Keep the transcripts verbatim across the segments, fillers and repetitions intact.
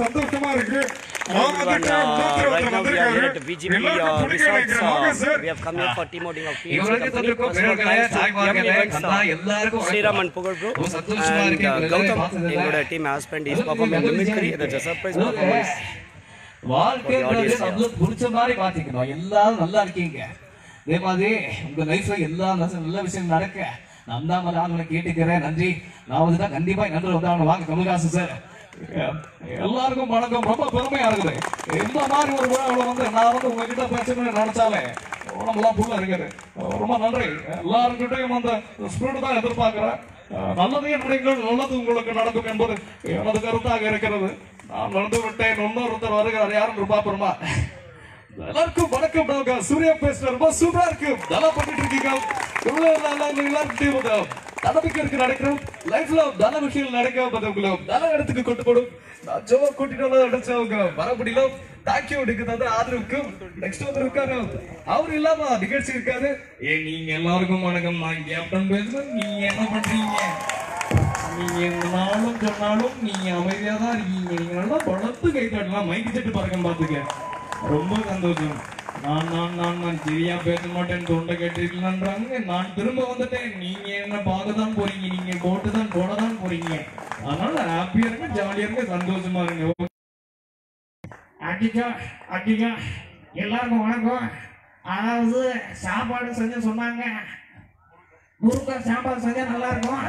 சந்தோஷமா இருக்கு. Right now we are here at V G P uh, resorts. Uh, we have come here for team outing of teams. Sriram and Pugal bro and uh, Gautam எங்களோட team has spent his performance Mimicry. That's a surprise performance. வாழ்க்கை நம்மளுக்கு பிடிச்ச மாதிரி பாத்துக்கணும். எல்லாரும் நல்லா இருக்கீங்க. அதே மாதிரி உங்க லைஃப்ல எல்லா நல்ல விஷயம் நடக்க நான் தான் ஆளுங்களை கேட்டுக்கிறேன். நன்றி. நான் வந்து தான் கண்டிப்பா நன்றி வந்தாங்க. வாங்க கமல்ஹாசன் சார். எல்லாருக்கும் வணக்கம். ரொம்ப பெருமையா இருக்குது. இந்த மாதிரி ஒரு விழாவில் வந்து நான் வந்து உங்ககிட்ட பேசணும்னு நினைச்சாலே உடம்புலாம் புள்ள இருக்குது. ரொம்ப நன்றி. எல்லாருக்கிட்டையும் அந்த ஸ்பிரிட் தான் எதிர்பார்க்கிறேன். நல்லதே நினைங்கள், நல்லது உங்களுக்கு நடக்கும் என்பது எனது கருத்தாக இருக்கிறது. நான் நடந்து விட்டேன். இன்னொருத்தர் வருகிறார். யாரும் பாப்போமா? எல்லாருக்கும் வணக்கம். சூர்யா பேசுற ரொம்ப சூப்பரா இருக்கு. நல்லா பண்ணிட்டு இருக்கீங்க. இவ்வளவு நல்லா எல்லாருக்கும் தனக்கு நடக்கிறோம். லைஃப்ல நல்ல விஷயங்கள் நடக்க நல்ல இடத்துக்கு கொண்டு போடும். நான் ஜோ கூட்டிட்டு அடிச்சவங்க வர முடியல. தேங்க்யூ தந்த ஆதரவுக்கு. நெக்ஸ்ட் வந்து இருக்காரு. அவர் இல்லாம நிகழ்ச்சி இருக்காது. ஏ நீங்க எல்லாருக்கும் வணக்கம். நான் கேப்டன் பேசுறேன். நீங்க என்ன பண்றீங்க? நீங்க என்னாலும் சொன்னாலும் நீங்க அமைதியா தான் இருக்கீங்க. நீங்க நல்லா பலத்து கை காட்டலாம். மைக்கு செட்டு பறக்கம் பாத்துக்க. ரொம்ப சந்தோஷம். நான் நான் நான் நான் சரியா பேச மாட்டேன். தொண்டை கேட்டிருக்கலான்றாங்க. நான் திரும்ப வந்துட்டேன். நீங்க என்ன பார்க்க தான் போறீங்க. நீங்க போட்டு தான் போட தான் போறீங்க. அதனால ஹாப்பியா இருங்க, ஜாலியா இருங்க, சந்தோஷமா இருங்க. அடிக்கா அடிக்கா எல்லாருக்கும் வணக்கம். அதாவது சாப்பாடு செஞ்சு சொன்னாங்க. முருங்கை சாப்பாடு செஞ்சா நல்லா இருக்கும்.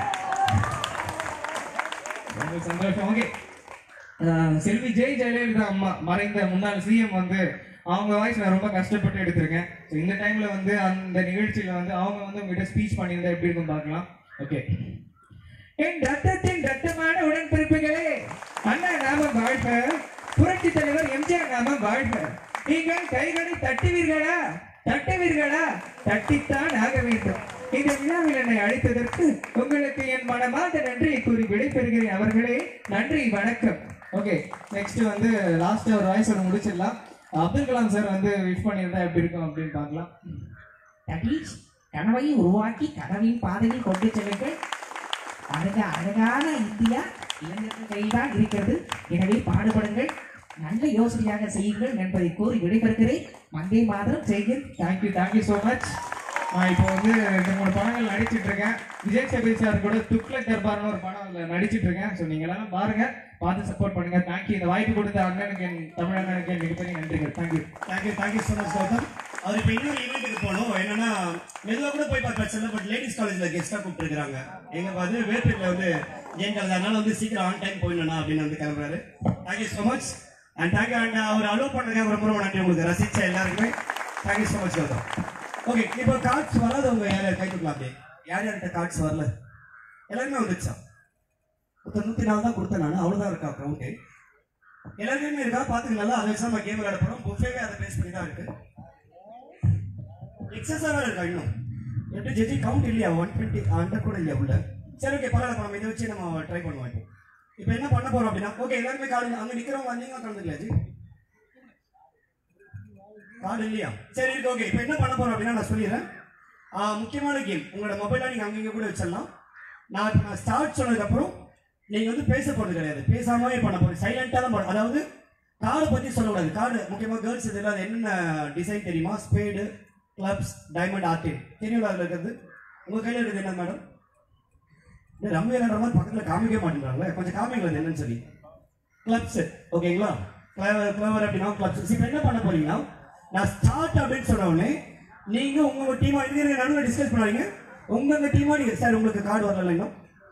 ரொம்ப சந்தோஷம். ஓகே, செல்வி ஜெய் ஜெயலலிதா அம்மா மறைந்த முன்னாள் சிஎம் வந்து அவங்க வாய்ஸ் நான் ரொம்ப கஷ்டப்பட்டு எடுத்திருக்கேன். ஸோ இந்த டைம்ல வந்து அந்த நிகழ்ச்சியில வந்து அவங்க வந்து உங்ககிட்ட ஸ்பீச் பண்ணியிருந்தா எப்படி இருக்கும் பார்க்கலாம். ஓகே. என் ரத்தத்தின் ரத்தமான உடன்பிறப்புகளே, அண்ணா நாம வாழ்க, புரட்சி தலைவர் எம்ஜிஆர் நாம வாழ்க. நீங்கள் கைகளை தட்டுவீர்களா? தட்டுவீர்களா? தட்டித்தான் ஆக வேண்டும். இந்த விழாவில் என்னை அழைத்ததற்கு உங்களுக்கு என் மனமார்ந்த நன்றியை கூறி விடைபெறுகிறேன். அவர்களே நன்றி, வணக்கம். ஓகே, நெக்ஸ்ட் வந்து லாஸ்ட் ஒரு வாய்ஸ் ஒன்று முடிச்சிடலாம். அப்துல் கலாம் சார் வந்து விஷ் பண்ணியிருந்தா எப்படி இருக்கும் அப்படின்னு பார்க்கலாம். தட்டீஷ், கனவை உருவாக்கி கனவின் பாதையில் கொண்டு செல்லுங்கள். அழக அழகான இந்தியா இளைஞர்கள் கையில் தான் இருக்கிறது. எனவே பாடுபடுங்கள், நல்ல யோசனையாக செய்யுங்கள் என்பதை கூறி விடைபெறுகிறேன். வந்தே மாதரம் செய்கிறேன். Thank you thank you so much. நான் இப்போ வந்து ரெண்டு மூணு படங்கள் நடிச்சிட்டு இருக்கேன். விஜய் சேபி சார் கூட துக்ளக் தர்பார்னு ஒரு படம் நடிச்சிட்டு இருக்கேன். ஸோ நீங்க எல்லாரும் பாருங்க, பார்த்து சப்போர்ட் பண்ணுங்க. தேங்க்யூ. இந்த வாய்ப்பு கொடுத்த அண்ணனுக்கு, என் தமிழ் அண்ணனுக்கு மிகப்பெரிய நன்றிகள். Thank you thank you thank you so much Gautham. அவர் இப்போ இன்னொரு ஈவெண்ட்டுக்கு போகணும். என்னன்னா மெதுவாக கூட போய் பார்த்து பட் லேடிஸ் காலேஜில் கெஸ்ட்டாக கூப்பிட்டுருக்காங்க. எங்கள் பார்த்து வேர்பேட்டில் வந்து ஜெயின் காலேஜ், அதனால வந்து சீக்கிரம் ஆன் டைம் போயிடணும் அப்படின்னு வந்து கிளம்புறாரு. Thank you so much and thank you. And அவர் அலோவ் பண்ணுறதுக்காக ரொம்ப ரொம்ப நன்றி உங்களுக்கு. ரசிச்ச எல்லாருக்குமே thank you so much Gautham. Okay, இப்போ கார்ட்ஸ் வராதவங்க யார் கை கொடுக்கலாம்? அப்படியே யார் யார்கிட்ட கார்ட்ஸ் வரல? எல்லாருமே வந்துச்சா? தொண்ணூற்றி நாலு தான் கொடுத்தேன் நான். அவ்வளோதான் இருக்கா அக்கௌண்ட்டு? எல்லாருமே இருக்கா? பார்த்துக்கலாம். அதை வச்சு நம்ம கேம் விளையாட போகிறோம். புஃபேவே அதை பேஸ் பண்ணி தான் இருக்கு. எக்ஸஸாக வேறு இருக்கா இன்னும்? எப்படி ஜெஜி கவுண்ட் இல்லையா? ஒன் டுவெண்ட்டி ஹண்ட்ரட் கூட இல்லையா உள்ள? சரி, ஓகே, பரவாயில்ல. நம்ம இதை வச்சு நம்ம ட்ரை பண்ணுவோம். இப்போ இப்போ என்ன பண்ண போகிறோம் அப்படின்னா, ஓகே எல்லாருமே கார்டு அங்கே நிற்கிறவங்க வந்தீங்கன்னா கலந்துக்கலாம். ஜி கார்டு இல்லையா? சரி இருக்கு. ஓகே, இப்போ என்ன பண்ண போகிறோம் அப்படின்னா நான் சொல்லிடுறேன். முக்கியமான கேம். உங்களோட மொபைலாக நீங்கள் அங்கங்கே கூட வச்சிடலாம். நான் நான் ஸ்டார்ட் சொன்னதுக்கப்புறம் நீங்கள் வந்து பேச போகிறது கிடையாது. பேசாமலே பண்ண போகிறேன். சைலண்ட்டாக தான் போகிறேன். அதாவது கார்டை பற்றி சொல்லக்கூடாது. கார்டு முக்கியமாக கேர்ள்ஸ் இதில் அது என்னென்ன டிசைன் தெரியுமா? ஸ்பேடு, கிளப்ஸ், டைமண்ட், ஆர்டின் தெரியும். அதில் இருக்கிறது உங்கள் கையில் இருக்குது என்ன மேடம்? இந்த ரம்மி விளையாடுற மாதிரி பக்கத்தில் காமிக்க மாட்டேங்கிறாங்களே. கொஞ்சம் காமிங்களா என்னன்னு சொல்லி. கிளப்ஸு ஓகேங்களா? கிளவர் கிளவர் அப்படின்னா கிளப்ஸ். இப்போ என்ன பண்ண போறீங்கன்னா, நான் ஸ்டார்ட் அப்படின்னு சொன்ன உடனே நீங்கள் உங்கள் டீமாக இது நடுவில் டிஸ்கஸ் பண்ணாதீங்க. உங்கள் டீமாக நீங்கள் சார் உங்களுக்கு கார்டு வரல இல்லைங்களா?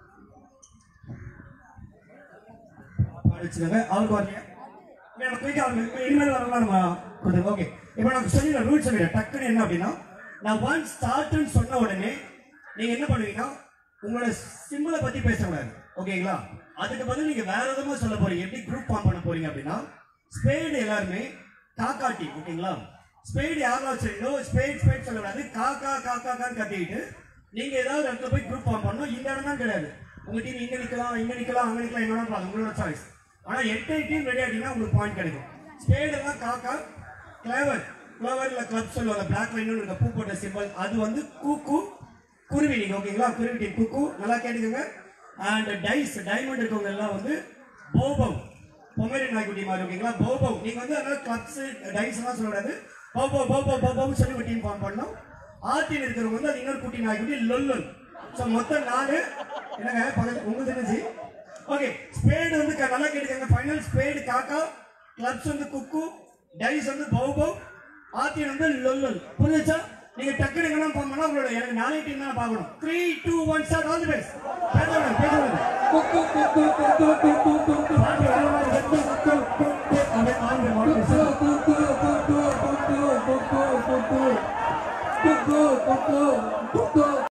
கார்டு வச்சுக்கோங்க. அவருக்கு வரலையா? இனிமேல் வரலாம் நம்ம கொடுத்துருங்க. ஓகே, இப்போ நான் சொல்லிடுறேன், ரூல்ஸ் சொல்லிடுறேன். டக்குன்னு என்ன அப்படின்னா, நான் ஒன் ஸ்டார்ட்னு சொன்ன உடனே நீங்கள் என்ன பண்ணுவீங்கன்னா உங்களோட சிம்பிளை பற்றி பேசக்கூடாது. ஓகேங்களா? அதுக்கு பதில் நீங்கள் வேற விதமாக சொல்ல போறீங்க. எப்படி குரூப் ஃபார்ம் பண்ண போறீங்க அப்படின்னா, ஸ்பேடு எல்லாருமே காக்கா டீம். ஓகேங்களா? ஸ்பேடு யாரெல்லாம் வச்சுருக்கோ ஸ்பேட் ஸ்பேட் சொல்லக்கூடாது. காக்கா காக்கா கான்னு கட்டிக்கிட்டு நீங்கள் ஏதாவது இடத்துல போய் குரூப் ஃபார்ம் பண்ணணும். இந்த இடம் தான் கிடையாது. உங்கள் டீம் இங்கே நிற்கலாம், இங்கே நிற்கலாம், அங்கே நிற்கலாம், என்ன வேணாலும் உங்களோட சாய்ஸ். ஆனால் எட்டு டீம் ரெடி ஆகிட்டீங்கன்னா உங்களுக்கு பாயிண்ட் கிடைக்கும். ஸ்பேடெல்லாம் காக்கா, கிளவர் கிளவர் இல்லை கிளப் சொல்லுவாங்க. பிளாக் லைன் இருக்க பூ போட்ட சிம்பிள் அது வந்து கூக்கு குருவி. நீங்கள் ஓகேங்களா? குருவி டீம் குக்கு நல்லா கேட்டுக்கோங்க. அண்ட் டைஸ் டைமண்ட் இருக்கவங்க எல்லாம் வந்து போபம் பொமேரியன் நாய்க்குட்டி மாதிரி ஓகேங்களா பௌ பௌ நீங்க வந்து அதனால கிளப்ஸ் டைஸ் எல்லாம் சொல்லக்கூடாது பௌ பௌ பௌ பௌ பௌ பௌ சொல்லி ஒரு டீம் ஃபார்ம் பண்ணோம் ஆர்டியில் இருக்கிறவங்க வந்து அது இன்னொரு குட்டி நாய்க்குட்டி லொல்லொல் ஸோ மொத்தம் நாலு என்னங்க பக்கத்து உங்களுக்கு தெரிஞ்சு ஓகே ஸ்பேடு வந்து நல்லா கேட்டுக்கங்க ஃபைனல் ஸ்பேடு காக்கா கிளப்ஸ் வந்து குக்கு டைஸ் வந்து பௌ பௌ ஆர்டியில் வந்து லொல்லொல் புரிஞ்சுச்சா நீங்க டக்குனு எங்கெல்லாம் ஃபார்ம் பண்ணா உங்களோட எனக்கு நாளை டீம் தான் பார்க்கணும் three two one start all the best பேசணும் பேசணும் குக்கு குக்கு குக்கு குக்கு